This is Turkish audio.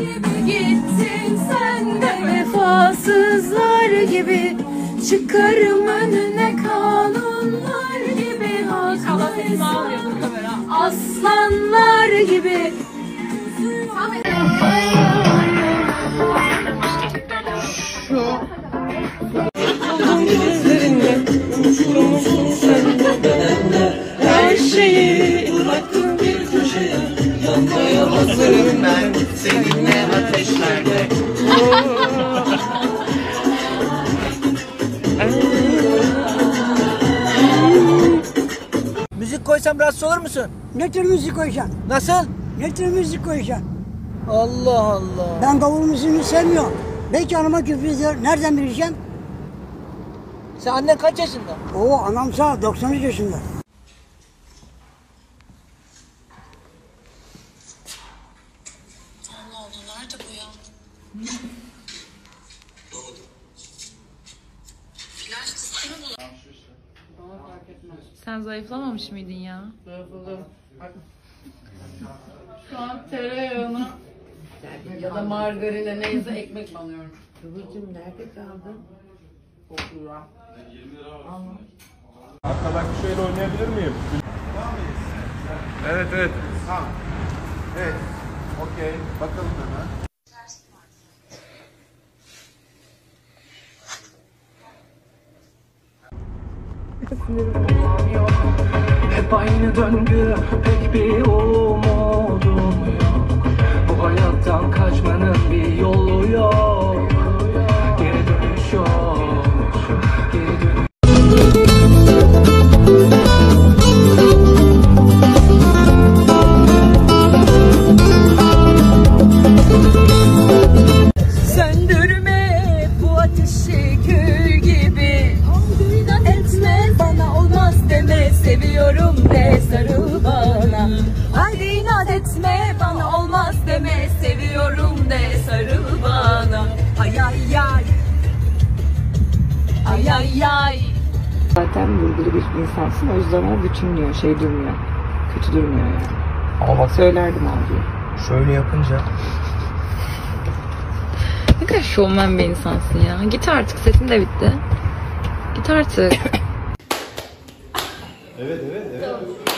gibi gittin sen de vefasızlar gibi. Çıkarım önüne kanunlar gibi. Aslanlar gibi. Her şeyi bıraktım bir köşeye. Yanmaya hazırım ben seninle ateşlerde. Müzik koysam rahatsız olur musun? Ne tür müzik koyacaksın? Nasıl? Ne tür müzik koyacaksın? Allah Allah. Ben davul müziğini sevmiyorum. Belki anama küfür ediyor. Nereden bileceğim? Sen annen kaç yaşında? Oo, anam sağ 93 yaşında. Allah Allah, nerede bu ya? Ne oldu? Flash diski mi bu? Sen zayıflamamış mıydın ya? Zayıfladım. Şu an tereyağına ya da margarine neyse ekmek alıyorum. Kıvılcım nerede kaldın? Kokuyor. Arkadaş şöyle oynayabilir miyim? Evet evet. Tamam. Evet. Okey. Bakalım hemen. Hep aynı döngü, pek bir umudum yok. Bu hayattan kaçmanın bir yolu yok. Geri dönüş yok. Geri dönüş. Söndürme bu ateşi kül gibi. İnat etme bana olmaz deme. Seviyorum de sarıl bana. Haydi inat etme bana olmaz deme. Seviyorum de sarıl bana. Ay ay ay. Ay ay ay. Zaten vurgulu bir insansın, o yüzden o bütünlüyor, şey durmuyor. Kötü durmuyor yani. Ama bak söylerdim abi. Şöyle yapınca. Ne kadar şovmen bir insansın ya. Git artık, sesin de bitti. Git artık. Evet evet evet.